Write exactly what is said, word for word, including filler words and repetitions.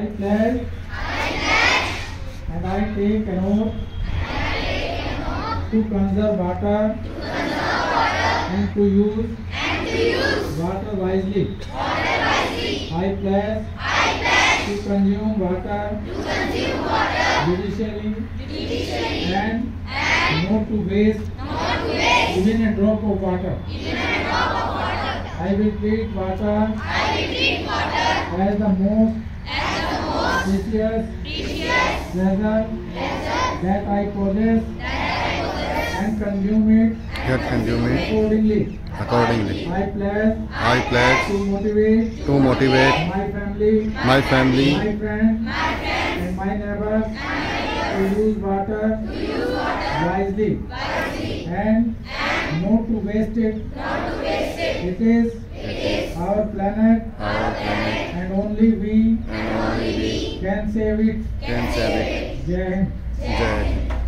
I pledge and I take an oath to conserve water and to use water wisely. I pledge to consume water judiciously and not to waste even a drop of water. I will treat water as the most precious treasure that I possess and consume it Get consume it accordingly. accordingly. I pledge I pledge to motivate to motivate my family, my family, my friends, and my neighbors to use water wisely and not to waste it. It is our planet our planet, and only we and only we can save it. can save it. Jai Hind. Jai Hind.